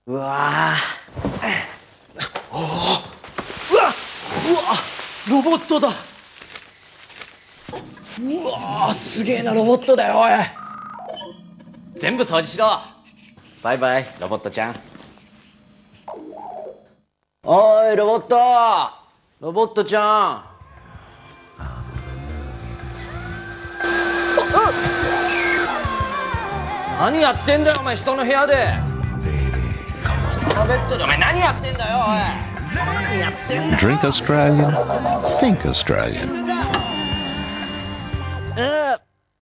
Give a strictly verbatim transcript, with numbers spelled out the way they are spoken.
うわーおーうわうわロボットだ。うわーすげえなロボットだよ。おい全部掃除しろ。バイバイロボットちゃん。おいロボットロボットちゃん。何やってんだよお前人の部屋で。人のベッドでお前何やってんだよおい。何やってんだよ。 Drink Australian, think Australian. Uh.